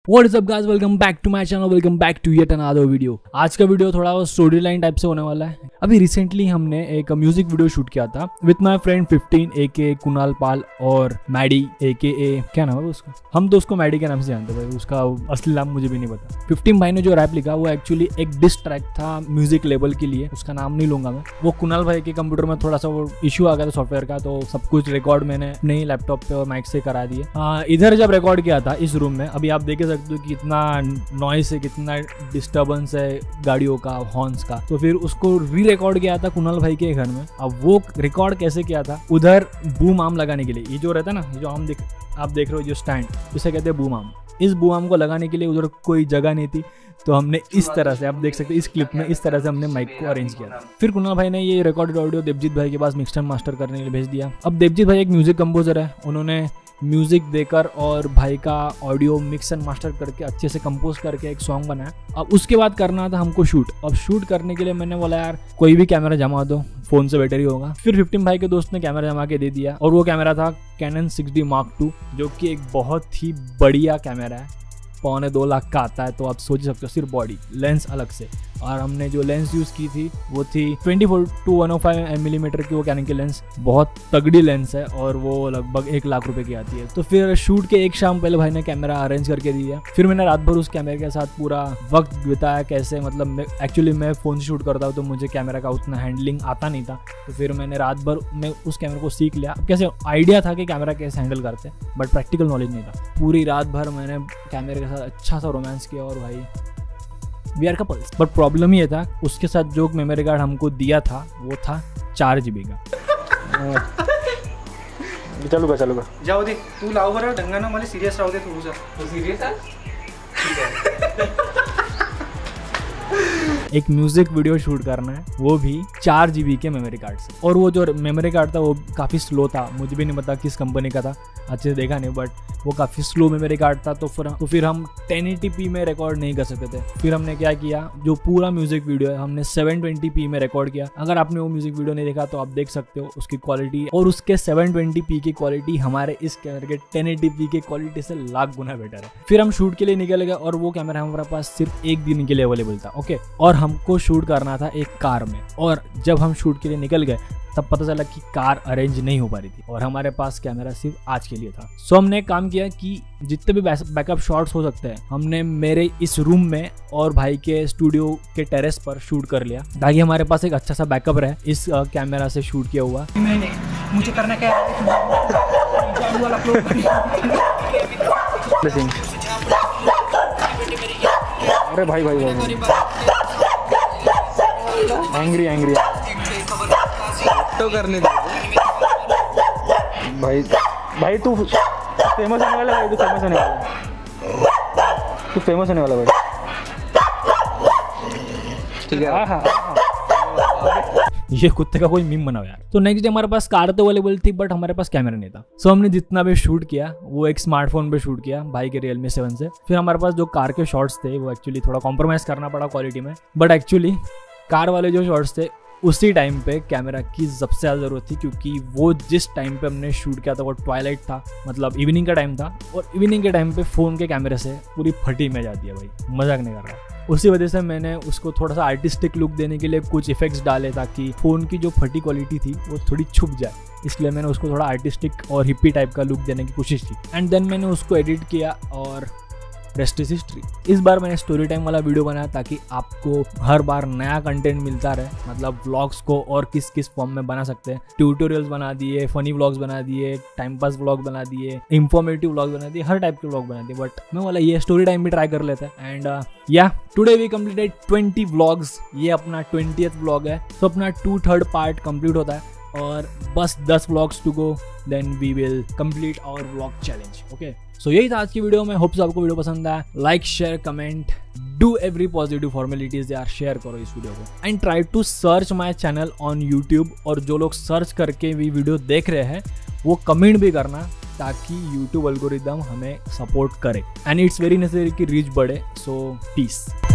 What is up guys, welcome back to my channel, welcome back to yet another video। आज का video थोड़ा story line type से होने वाला है। अभी रिसेंटली हमने एक म्यूजिक वीडियो शूट किया था with my friend 15 AK Kunal Pal और मैडी AKA क्या नाम है उसका, हम तो उसको मैडी के नाम से जानते भाई, उसका असली नाम मुझे भी नहीं पता। 15 भाई ने जो रैप लिखा वो एक्चुअली एक डिस ट्रैक था म्यूजिक लेबल के लिए, उसका नाम नहीं लूंगा मैं। वो कुणाल भाई के कंप्यूटर में थोड़ा सा वो इश्यू आ गया था सॉफ्टवेयर का, तो सब कुछ रिकॉर्ड मैंने अपने लैपटॉप पे और माइक से करा दिया। इधर जब रिकॉर्ड किया था इस रूम में, अभी आप देख सकते हो कि कितना नॉइस है, कितना डिस्टर्बेंस है गाड़ियों का, हॉर्न्स का। तो फिर उसको री रिकॉर्ड किया था कुणाल भाई के घर में। अब वो रिकॉर्ड कैसे किया था, उधर बूम आर्म लगाने के लिए, ये जो रहता है ना, ये जो आप देख रहे हो जो स्टैंड, इसे कहते हैं बूम आर्म। इस बूम आर्म को लगाने के लिए उधर कोई जगह नहीं थी, तो हमने इस तरह से, आप देख सकते हैं इस क्लिप में, इस तरह से हमने माइक को अरेंज किया था। फिर कुणाल भाई ने ये रिकॉर्डेड ऑडियो देवजीत भाई के पास मिक्सर मास्टर करने के लिए भेज दिया। अब देवजीत भाई एक म्यूजिक कंपोजर है, उन्होंने म्यूजिक देकर और भाई का ऑडियो मिक्स एंड मास्टर करके अच्छे से कंपोज करके एक सॉन्ग बनाया। अब उसके बाद करना था हमको शूट। अब शूट करने के लिए मैंने बोला यार कोई भी कैमरा जमा दो, फोन से बेटर ही होगा। फिर 15 भाई के दोस्त ने कैमरा जमा के दे दिया, और वो कैमरा था कैनन 6D Mark II, जो कि एक बहुत ही बढ़िया कैमरा है, 2.25 लाख का आता है। तो आप सोच सकते हो, सिर्फ बॉडी लेंस अलग से। और हमने जो लेंस यूज़ की थी वो थी 24-105 मिलीमीटर की, वो कैनन की लेंस बहुत तगड़ी लेंस है, और वो लगभग 1 लाख रुपए की आती है। तो फिर शूट के एक शाम पहले भाई ने कैमरा अरेंज करके दिया। फिर मैंने रात भर उस कैमरे के साथ पूरा वक्त बिताया। कैसे, मतलब एक्चुअली मैं फ़ोन से शूट करता हूँ तो मुझे कैमरा का उतना हैंडलिंग आता नहीं था, तो फिर मैंने रात भर में उस कैमरे को सीख लिया। कैसे आइडिया था कि कैमरा कैसे हैंडल करते हैं, बट प्रैक्टिकल नॉलेज नहीं था। पूरी रात भर मैंने कैमरे के साथ अच्छा सा रोमांस किया, और भाई we are couples. But problem ये था, उसके साथ जो मेमोरी कार्ड हमको दिया था वो था 4 GB का। चलूगा जाऊ दे, तू लाव बरं ढंगानं, मला सिरियस राहू दे थोडंसं। तू सिरियस आहे? एक म्यूजिक वीडियो शूट करना है, वो भी 4 GB के मेमोरी कार्ड से। और वो जो मेमोरी कार्ड था वो काफ़ी स्लो था, मुझे भी नहीं पता किस कंपनी का था, अच्छे से देखा नहीं, बट वो काफ़ी स्लो मेमोरी कार्ड था। तो फिर हम 1080p में रिकॉर्ड नहीं कर सकते थे। फिर हमने क्या किया, जो पूरा म्यूजिक वीडियो है हमने 720p में रिकॉर्ड किया। अगर आपने वो म्यूजिक वीडियो नहीं देखा तो आप देख सकते हो उसकी क्वालिटी, और उसके 720p की क्वालिटी हमारे इस कैमरे के 1080p की क्वालिटी से लाख गुना बेटर है। फिर हम शूट के लिए निकल गए, और वो कैमरा हमारे पास सिर्फ 1 दिन के लिए अवेलेबल था, ओके। और हमको शूट करना था एक कार में, और जब हम शूट के लिए निकल गए तब पता चला कि कार अरेंज नहीं हो पा रही थी, और हमारे पास कैमरा सिर्फ आज के लिए था। सो हमने एक काम किया कि जितने भी बैकअप शॉट्स हो सकते हैं हमने मेरे इस रूम में और भाई के स्टूडियो के टेरेस पर शूट कर लिया, ताकि हमारे पास एक अच्छा सा बैकअप रहे इस कैमरा से शूट किया हुआ। मुझे करना क्या है? अरे भाई एंग्री तो करने दे भाई तू फेमस होने वाला भाई, तू फेमस होने वाला भाई, ठीक है। हाँ। ये कुत्ते का कोई मीम बनाओ यार। तो नेक्स्ट डे हमारे पास कार तो अवेलेबल थी, बट हमारे पास कैमरा नहीं था। सो हमने जितना भी शूट किया वो एक स्मार्टफोन पे शूट किया, भाई के Realme 7 से। फिर हमारे पास जो कार के शॉट्स थे वो एक्चुअली थोड़ा कॉम्प्रोमाइज करना पड़ा क्वालिटी में, बट एक्चुअली कार वाले जो शॉट्स थे उसी टाइम पे कैमरा की सबसे ज़्यादा ज़रूरत थी, क्योंकि वो जिस टाइम पे हमने शूट किया था वो ट्वाइलाइट था, मतलब इवनिंग का टाइम था, और इवनिंग के टाइम पे फ़ोन के कैमरे से पूरी फटी में जाती है भाई, मजाक नहीं कर रहा। उसी वजह से मैंने उसको थोड़ा सा आर्टिस्टिक लुक देने के लिए कुछ इफेक्ट्स डाले, ताकि फ़ोन की जो फटी क्वालिटी थी वो थोड़ी छुप जाए, इसलिए मैंने उसको थोड़ा आर्टिस्टिक और हिप्पी टाइप का लुक देने की कोशिश की। एंड देन मैंने उसको एडिट किया, और रेस्ट इज हिस्ट्री। इस बार मैंने स्टोरी टाइम वाला वीडियो बनाया ताकि आपको हर बार नया कंटेंट मिलता रहे, मतलब व्लॉग्स को और किस किस फॉर्म में बना सकते हैं। ट्यूटोरियल्स बना दिए, फनी व्लॉग्स बना दिए, टाइम पास व्लॉग बना दिए, इंफॉर्मेटिव व्लॉग बना दिए, हर टाइप के व्लॉग बना दिए, बट मैं बोला ये स्टोरी टाइम भी ट्राई कर लेते हैं। एंड या टुडे वी कंप्लीटेड 20 व्लॉग्स। ये अपना 20th व्लॉग है, तो अपना 2/3 पार्ट कंप्लीट होता है, और बस 10 vlogs to go, then we will complete our vlog challenge, okay. So यही था आज की वीडियो में। होप्स आपको वीडियो पसंद आया। Like, share, comment, do every positive formalities यार, शेयर करो इस वीडियो को, and try to search my channel on YouTube. और जो लोग सर्च करके भी वीडियो देख रहे हैं वो कमेंट भी करना, ताकि यूट्यूब एल्गोरिदम हमें सपोर्ट करे, एंड इट्स वेरी नेसेसरी कि रीच बढ़े। So piece.